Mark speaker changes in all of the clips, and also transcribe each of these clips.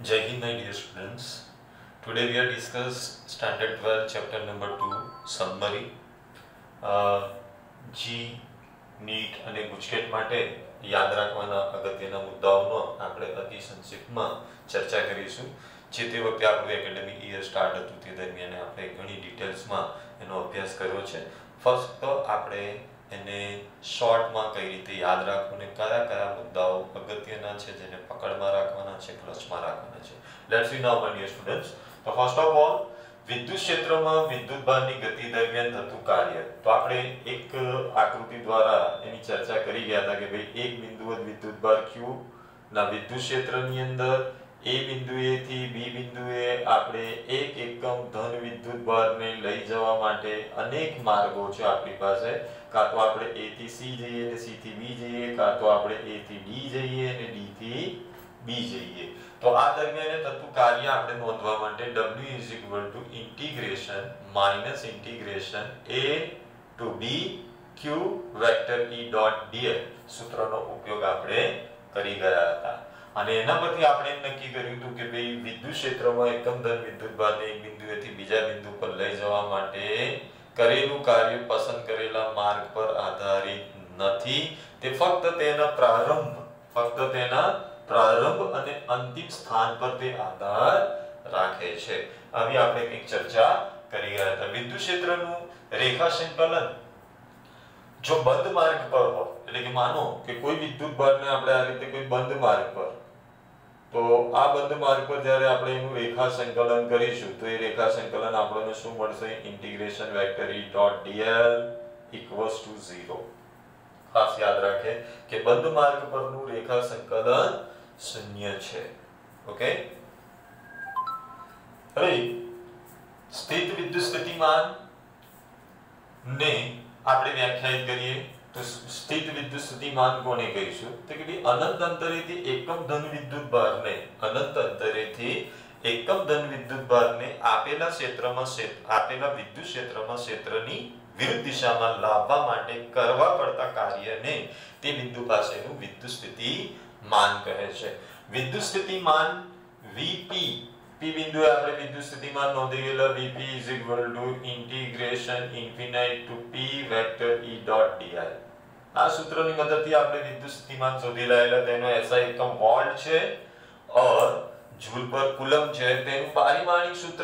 Speaker 1: Jai Hind, my dear students. Today we are discuss standard 12 chapter number 2 summary. G NEET અને ગુજકેટ માટે યાદ રાખવાના અગત્યના મુદ્દાઓનો આપણે અતિ સંક્ષિપ્તમાં ચર્ચા કરીશું. જે તે વખતે આપણું એકેડેમિક યર સ્ટાર્ટ હતું તે દરમિયાન આપણે ઘણી ડિટેલ્સમાં એનો અભ્યાસ કર્યો છે. ફર્સ્ટ તો આપણે એને શોર્ટમાં કઈ રીતે યાદ રાખવું ને કયા કયા મુદ્દાઓ અગત્યના છે જેને પકડમાં રાખવાના છે, ક્લચમાં રાખવાના છે. Let's see now my dear students. તો ફર્સ્ટ ઓફ ઓલ વિદ્યુત ક્ષેત્રમાં વિદ્યુતભારની ગતિ દરમિયાન થતું કાર્ય. તો આપણે એક આકૃતિ દ્વારા એની ચર્ચા કરી ગયા હતા કે ભાઈ એક બિંદુવત વિદ્યુતભાર q ના વિદ્યુત ક્ષેત્રની અંદર A બિંદુએથી B બિંદુએ આપણે એક એકમ ધન વિદ્યુતભારને લઈ જવા માટે અનેક માર્ગો છે આપણી પાસે. કાં તો આપણે A થી C જઈએ અને C થી B જઈએ, કાં તો આપણે A થી D જઈએ અને D થી B જઈએ. તો આ દરમિયાન થતું કાર્ય આપણે નોંધવા માટે W integration A to B Q vector E dot dl સૂત્રનો ઉપયોગ આપણે કરી ગયા હતા. અને એના પરથી આપણે એમ નક્કી કર્યું હતું કે ભાઈ વિદ્યુત ક્ષેત્રમાં એકમ ધન વિદ્યુતભારને એક બિંદુએથી બીજા બિંદુ પર લઈ જવા માટે કરેલું કાર્ય પસંદ કરેલા માર્ગ પર આધારિત નથી. તે ફક્ત તેના પ્રારંભ અને અંતિમ સ્થાન પર તે આધાર રાખે છે. આવી આપણે કંઈક ચર્ચા કરી ગયા હતા. વિદ્યુત ક્ષેત્રનું રેખા સંકલન જો બંધ માર્ગ પર હોય, એટલે કે માનો કે કોઈ વિદ્યુતભારને આપણે આ રીતે કોઈ બંધ માર્ગ પર, તો આ બંધ માર્ગ પર જ્યારે આપણે એનું રેખા સંકલન કરીશું તો એ રેખા સંકલન આપણને શું મળશે? Integration vector E dot dl equals to 0. ખાસ યાદ રાખે કે બંધ માર્ગ પરનું રેખા સંકલન શૂન્ય છે. ઓકે, હવે સ્થિત વિદ્યુત સ્થિતિમાન ને આપણે વ્યાખ્યાયિત કરીએ તો સ્થિત વિદ્યુત સ્થિતિમાન કોને કહીશું? તો કે ભાઈ અનંત અંતરેથી એકમ ધન વિદ્યુતભારને આપેલા વિદ્યુત ક્ષેત્રમાં ક્ષેત્રની વિરુદ્ધ દિશામાં લાવવા માટે કરવા પડતા કાર્યને તે બિંદુ પાસેનું વિદ્યુત સ્થિતિમાન કહે છે. વિદ્યુત સ્થિતિમાન Vp P બિંદુએ આપણે વિદ્યુત સ્થિતિમાન નોંધી ગયેલા Vp integration infinite to P vector E dot dl. આ સૂત્રની મદદથી આપણે વિદ્યુત સ્થિતિમાન શોધી લાયેલા. તેનો SI એકમ વોલ્ટ છે और જૂલ પર કુલમ છે. તેનું પારિમાણિક સૂત્ર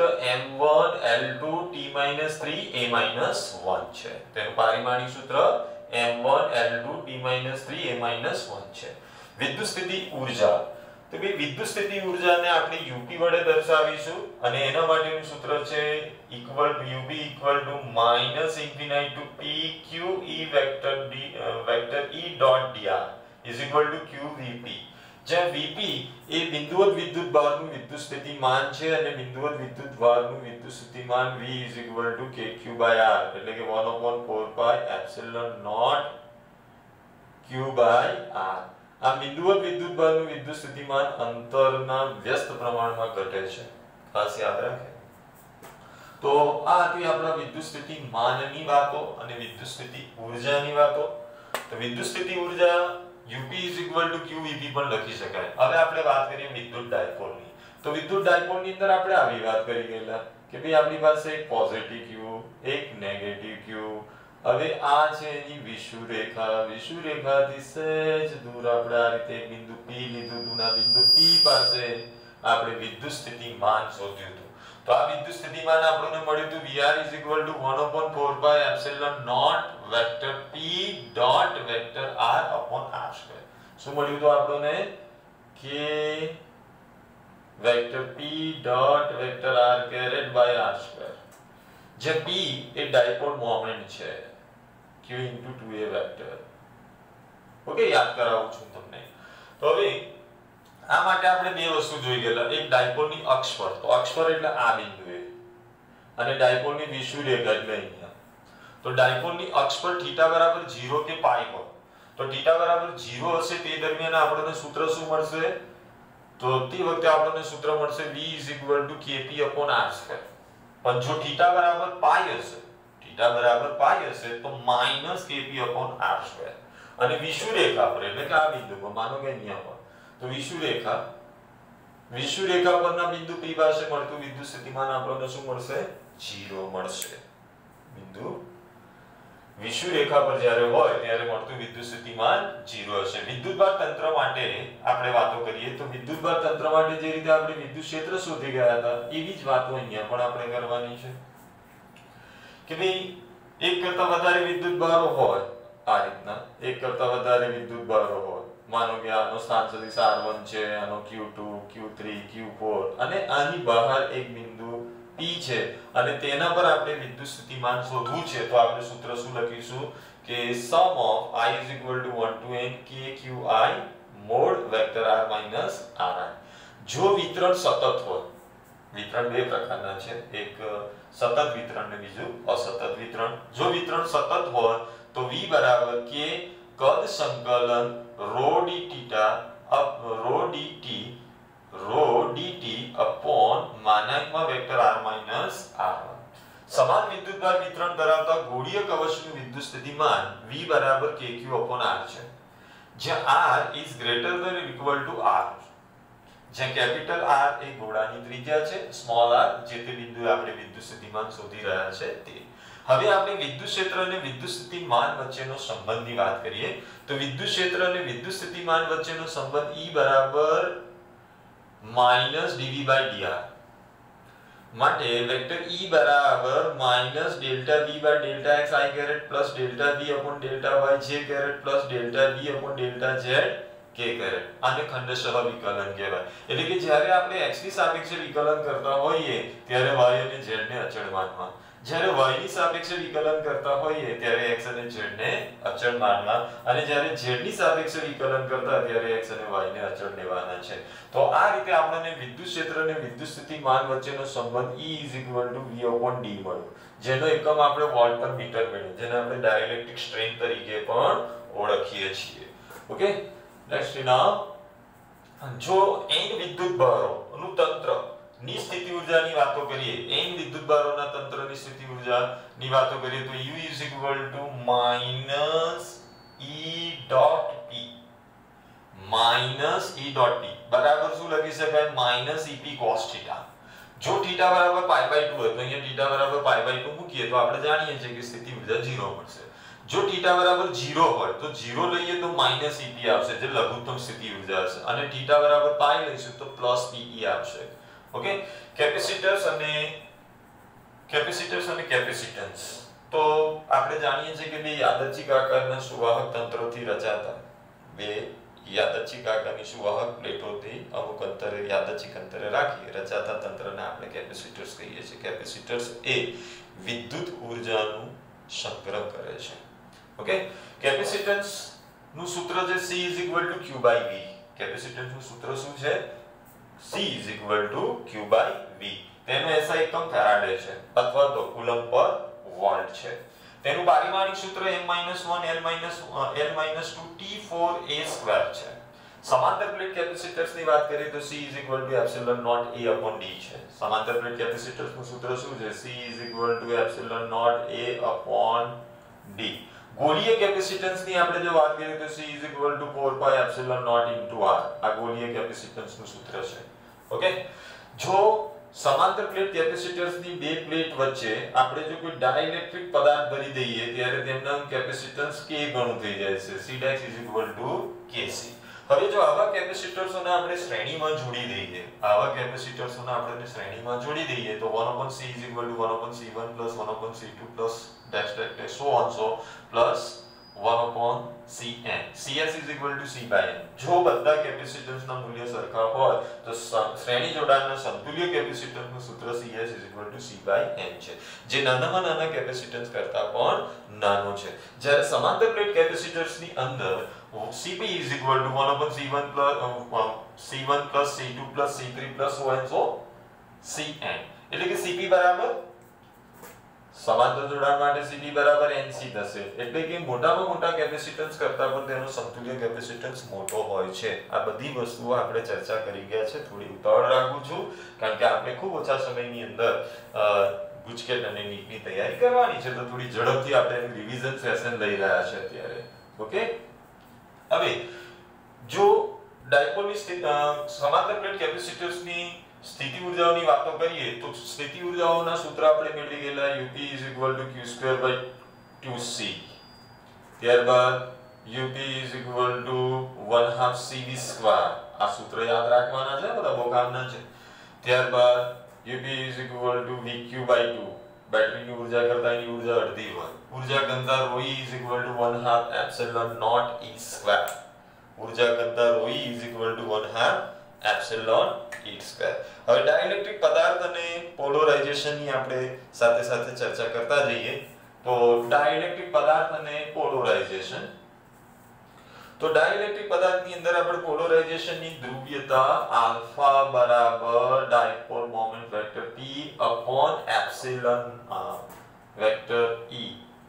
Speaker 1: m1L2T-3A-1 છે. તેનું પારિમાણિક સૂત્ર m1L2T-3A-1 છે. વિદ્યુત સ્થિતિ ઊર્જા, તો ભાઈ વિદ્યુત સ્થિતિ ઊર્જાને આપણે UP વડે દર્શાવીશું અને એના માટેનું સૂત્ર છે UP -infinite to PQ E vector E dot dr is equal to QVP. જ્યાં Vp એ બિંદુવત વિદ્યુતભારનું વિદ્યુત સ્થિતિમાન છે અને બિંદુવત વિદ્યુતભારનું વિદ્યુત સ્થિતિમાન V is equal to KQ/R, એટલે કે 1/4πε0 Q/R. આ બિંદુવત વિદ્યુતભારનું વિદ્યુત સ્થિતિમાન અંતરના વ્યસ્ત પ્રમાણમાં ઘટે છે. ખાસ યાદ રાખે. તો આ હતી આપણા વિદ્યુત સ્થિતિમાનની વાતો અને વિદ્યુત સ્થિતિ ઊર્જાની વાતો. તો વિદ્યુત સ્થિતિ ઊર્જા UP QVP પણ લખી શકાય. હવે આપણે વાત કરીએ વિદ્યુત ડાયપોલની. તો વિદ્યુત ડાયપોલની અંદર આપણે આવી વાત કરી ગયેલા કે ભાઈ આપણી પાસે એક પોઝિટિવ Q, એક નેગેટિવ Q. હવે આ છે એની વિષુવરેખાથી સહેજ દૂર આપણે આ રીતે બિંદુ P લીધું. ના બિંદુ P પાસે આપણે વિદ્યુત સ્થિતિમાન શોધ્યું હતું. તો આ વિદ્યુત સ્થિતિમાન આપણને મળ્યું હતું VR 1/4πε0 vector P dot vector R upon R². શું મળ્યું હતું આપણને? કે vector P dot vector R caret by R². જે P એ ડાયપોલ મોમેન્ટ છે Q into 2a vector. Okay, યાદ કરાવું છું તમને. તો હવે આ માટે આપણે બે વસ્તુ જોઈ ગયેલા. એક ડાયપોલની અક્ષ પર, તો અક્ષ પર એટલે આ બિંદુએ, અને ડાયપોલની વિષુવરેખા એટલે અહીંયા. તો ડાયપોલની અક્ષ પર θ બરાબર 0 કે પાઈ હોય. તો θ બરાબર 0 હશે તે દરમિયાન આપણને સૂત્ર શું મળશે? તો તે વખતે આપણને સૂત્ર મળશે V KP/R². પણ જો θ બરાબર પાઈ હશે તો -KP/R². અને વિષુવરેખા પર એટલે કે આ બિંદુ પર માનો કે અહીંયા હોય તો વિષુવરેખા વિષુવ રેખા પરના બિંદુ P પાસે મળતું વિદ્યુત સ્થિતિમાન આપણને શું મળશે? 0 મળશે. બિંદુ વિષુવ રેખા પર જ્યારે હોય ત્યારે મળતું વિદ્યુત સ્થિતિમાન 0 હશે. વિદ્યુતભાર તંત્ર માટે આપણે વાતો કરીએ તો વિદ્યુતભાર તંત્ર માટે જે રીતે આપણે વિદ્યુત ક્ષેત્ર શોધી ગયા હતા એવી જ વાતો અહીંયા પણ આપણે કરવાની છે કે ભાઈ એક કરતા વધારે વિદ્યુતભારો હોય, આ રીતના એક કરતા વધારે વિદ્યુતભારો હોય, માનો કે આનો સ્થાન સદિશ r1 છે, આનો q2, q3, q4 અને આની બહાર એક બિંદુ P છે અને તેના પર આપણે વિદ્યુત સ્થિતિમાન શોધવું છે તો આપણે સૂત્ર શું લખીશું કે sum of I is equal to 1 to n kqi mod vector r minus ri. જો વિતરણ સતત હોય, વિતરણ બે પ્રકારના છે, એક સતત વિતરણ ને બીજું અસતત વિતરણ. જો વિતરણ સતત હોય તો v બરાબર k કદ સંકલન rho d theta up rho dt upon માનાંકમાં વેક્ટર r minus r1. સમાન વિદ્યુતભાર વિતરણ ધરાવતા ગોળીય કવચનું વિદ્યુત સ્થિતિમાન v બરાબર kq upon r છે, જ્યાં r is greater than or equal to r. જ્યાં કેપિટલ R એ ગોળાની ત્રિજ્યા છે, સ્મોલ r જે તે બિંદુએ આપણે વિદ્યુત સ્થિતિમાન શોધી રહ્યા છે તે. હવે આપણે વિદ્યુત ક્ષેત્ર અને વિદ્યુત સ્થિતિમાન વચ્ચેનો સંબંધની વાત કરીએ તો વિદ્યુત ક્ષેત્ર અને વિદ્યુત સ્થિતિમાન વચ્ચેનો સંબંધ E બરાબર -dv/dr. માટે વેક્ટર E બરાબર -ΔV/Δx i caret plus ΔV/Δy j caret plus ΔV/Δz k caret. આને ખંડશઃ વિકલન કહેવાય. એટલે કે જ્યારે આપણે x ની સાપેક્ષે વિકલન કરતા હોઈએ ત્યારે y અને z ને અચળ માનવા, જ્યારે y ની સાપેક્ષે વિકલન કરતા હોઈએ ત્યારે x અને z ને અચળ માનવા અને જ્યારે z ની સાપેક્ષે વિકલન કરતા ત્યારે x અને y ને અચળ લેવાના છે. તો આ રીતે આપણને વિદ્યુત ક્ષેત્ર અને વિદ્યુત સ્થિતિમાન વચ્ચેનો સંબંધ E = V/d મળ્યો, જેનો એકમ આપણે વોલ્ટ પર મીટર મેળવ્યો, જેને આપણે ડાઇલેક્ટ્રિક સ્ટ્રેન્થ તરીકે પણ ઓળખીએ છીએ. ઓકે, નેક્સ્ટ નાઉ જો n વિદ્યુતભારોનું તંત્ર ની સ્થિતિ ઊર્જાની વાતો કરીએ, n વિદ્યુતભારોના તંત્રની સ્થિતિ ઊર્જાની વાતો કરીએ તો U = -E.P બરાબર શું લખી શકાય? -EP cos θ. જો θ બરાબર π/2 હોય તો અહીંયા θ બરાબર π/2 મૂકીએ તો આપણે જાણીએ છીએ કે સ્થિતિ ઊર્જા 0 મળશે. જો θ બરાબર 0 હોય તો 0 લઈએ તો -EP આવશે જે લઘુત્તમ સ્થિતિ ઊર્જા હશે અને θ બરાબર π લઈશું તો +PE આવશે. ઓકે, કેપેસિટર્સ અને કેપેસિટન્સ તો આપણે જાણીએ છીએ કે બે યાદચ્છિક આકારના સુવાહક તંત્રોથી રચાતા, બે યાદચ્છિક આકારની સુવાહક પ્લેટોથી અમુક અંતરે યાદચ્છિક અંતરે રાખી રચાતા તંત્રને આપણે કેપેસિટર્સ કહીએ છીએ. કેપેસિટર્સ એ વિદ્યુત ઊર્જાનું સંગ્રહ કરે છે. ઓકે, કેપેસિટન્સ નું સૂત્ર છે C = q/v. કેપેસિટન્સ નું સૂત્ર શું છે? C = q/v. તેનો SI એકમ ફેરાડે છે અથવા તો કુલમ્બ પર વોલ્ટ છે. તેનું પારિમાણિક સૂત્ર m-1 l-2 T4a² છે. સમાંતર પ્લેટ કેપેસિટર્સ ની વાત કરીએ તો C = ε0a/d છે. સમાંતર પ્લેટ કેપેસિટર્સ નું સૂત્ર શું છે? C = ε0a/d. ગોળીય કેપેસિટન્સ ની આપણે જો વાત કરીએ તો C = 4πε0 × r. આ ગોળીય કેપેસિટન્સ નું સૂત્ર છે. ઓકે, જો સમાંતર પ્લેટ કેપેસિટર્સ ની બે પ્લેટ વચ્ચે આપણે જો કોઈ ડાઇલેક્ટ્રિક પદાર્થ ભરી દઈએ ત્યારે તેમનું કેપેસિટન્સ k ગણું થઈ જાય છે. C' = kc. હવે જો આવા કેપેસિટર્સોને આપણે શ્રેણીમાં જોડી દઈએ, તો 1/c = 1/c1 + 1/c2 + so on so plus 1/cn. Cs = c/n. જો બધા કેપેસિટન્સના મૂલ્ય સરખા હોય તો શ્રેણી જોડાણના સમતુલ્ય કેપેસિટન્સનું સૂત્ર Cs = c/n છે, જે નાનામાં નાના કેપેસિટન્સ કરતા પણ નાનો છે. જ્યારે સમાંતર પ્લેટ કેપેસિટર્સની અંદર Cp = 1/c1 + c1 + c2 + c3 + so on so cn. એટલે કે Cp બરાબર સમાંતર જોડાણ માટે Cp બરાબર Nc થશે. એટલે કે મોટામાં મોટા કેપેસિટન્સ કરતા પણ તેનો સમતુલ્ય કેપેસિટન્સ મોટો હોય છે. આ બધી વસ્તુઓ આપણે ચર્ચા કરી ગયા છે. થોડી ઉતાવળ રાખું છું કારણ કે આપણે ખૂબ ઓછા સમયની અંદર ગુજકેટ અને નીટની તૈયારી કરવાની છે, તો થોડી ઝડપથી આપણે રિવિઝન સેશન લઈ રહ્યા છે અત્યારે. ઓકે, હવે જો ડાયપોલની સમાંતર પ્લેટ કેપેસિટર્સની સ્થિતિ ઉર્જાઓની વાતો કરીએ તો સ્થિતિ ઉર્જાઓના સૂત્ર આપણે મેળવી ગયેલા UP q² 2c. ત્યારબાદ UP 1/2 CV². આ સૂત્ર યાદ રાખવાના છે, બધા બહુ કામના છે. ત્યારબાદ UP VQ/2. બેટરીની ઉર્જા કરતા એની ઉર્જા અડધી હોય. ઉર્જા ઘનતા ρe 1/2 એપ્સિલોન નોટ E². ઉર્જા ઘનતા ρe 1/2 એપ્સિલોન E². હવે ડાઇલેક્ટ્રિક પદાર્થ અને પોલરાઇઝેશનની આપણે સાથે સાથે ચર્ચા કરતા જઈએ. તો ડાઇલેક્ટ્રિક પદાર્થ અને પોલરાઇઝેશન. તો ડાઇલેક્ટ્રિક પદાર્થની અંદર આપણે પોલરાઇઝેશનની ધ્રુવીયતા આલ્ફા બરાબર dipole moment vector P upon epsilon vector E.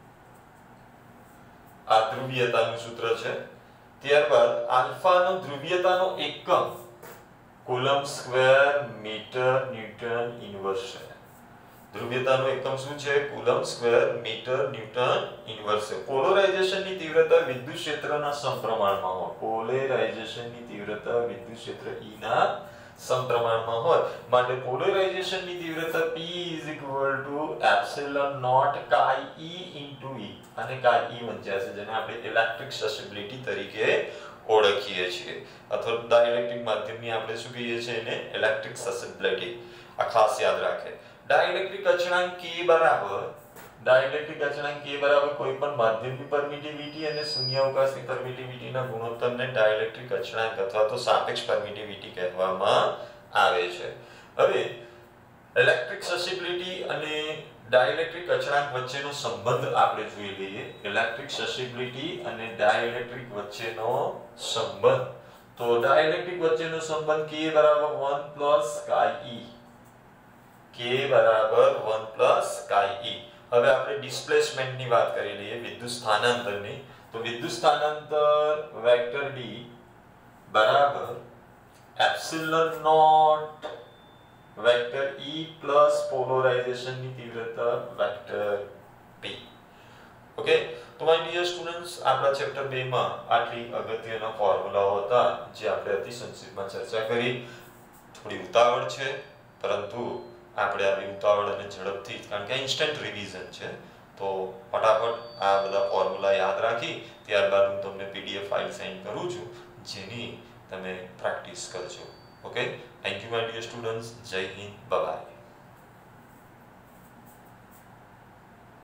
Speaker 1: આ ધ્રુવીયતાનું સૂત્ર છે. ત્યારબાદ આલ્ફાનો ધ્રુવીયતાનો એકમ coulomb square metre newton inverse છે. ધ્રુવીયતાનો એકમ શું છે? Coulomb square metre newton inverse છે. પોલરાઇઝેશનની તીવ્રતા વિદ્યુત ક્ષેત્રના સમપ્રમાણમાં હોય. પોલરાઇઝેશનની તીવ્રતા વિદ્યુત ક્ષેત્ર E ના સમપ્રમાણમાં હોય માટે પોલરાઇઝેશનની તીવ્રતા P epsilon naught chi E into E. અને chi E વંચાય છે, જેને આપણે ઇલેક્ટ્રિક સસેપ્ટિબિલિટી તરીકે ઓળખીએ છીએ, અથવા ડાઇલેક્ટ્રિક માધ્યમની આપણે શું કહીએ છીએ? એને ઇલેક્ટ્રિક સસેપ્ટિબિલિટી. આ ખાસ યાદ રાખે. ડાઇલેક્ટ્રિક અચળાંક K બરાબર કોઈપણ માધ્યમની પરમિટિવિટી અને શૂન્યાવકાશની પરમિટિવિટીના ગુણોત્તરને ડાઇલેક્ટ્રિક અચળાંક અથવા તો સાપેક્ષ પરમિટિવિટી કહેવામાં આવે છે. હવે ઇલેક્ટ્રિક સસેપ્ટિબિલિટી અને ડાઇલેક્ટ્રિક અચળાંક વચ્ચેનો સંબંધ આપણે જોઈ લઈએ. ઇલેક્ટ્રિક સસેપ્ટિબિલિટી અને ડાઇલેક્ટ્રિક વચ્ચેનો સંબંધ. તો ડાઇલેક્ટ્રિક વચ્ચેનો સંબંધ K બરાબર 1 chi E. K બરાબર 1 chi E. હવે આપણે ડિસ્પ્લેસમેન્ટની વાત કરી લઈએ, વિદ્યુત સ્થાનાંતરની. તો વિદ્યુત સ્થાનાંતર વેક્ટર D બરાબર epsilon naught vector E plus પોલરાઇઝેશનની તીવ્રતા વેક્ટર P. ઓકે, તો માય ડિયર સ્ટુડન્ટ્સ, આપણા ચેપ્ટર 2 માં આટલી અગત્યના ફોર્મ્યુલાઓ હતા જે આપણે અતિ સંક્ષિપ્તમાં ચર્ચા કરી. થોડી ઉતાવળ છે, પરંતુ આપણે આવી ઉતાવળ અને ઝડપથી, કારણ કે ઇન્સ્ટન્ટ રિવિઝન છે, તો ફટાફટ આ બધા ફોર્મ્યુલા યાદ રાખી ત્યારબાદ હું તમને PDF ફાઇલ સેન્ડ કરું છું, જેની તમે પ્રેક્ટિસ કરજો. Okay, thank you my dear students. જય હિન્દ, બાય.